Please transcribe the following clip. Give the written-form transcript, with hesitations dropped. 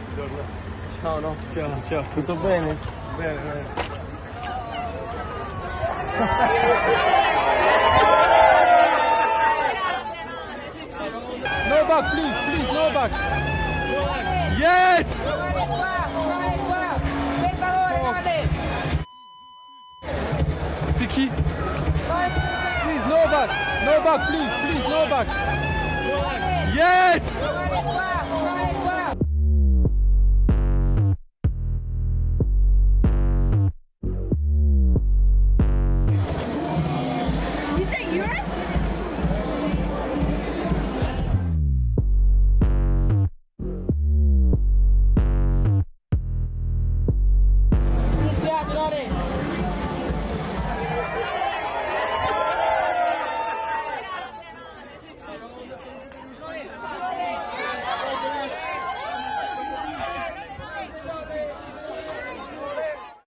Ciao, no, ciao. Tutto bene? Bene, bene. No back, please, no back. Yes! C'est qui? Please, no back, please, no back. Yes!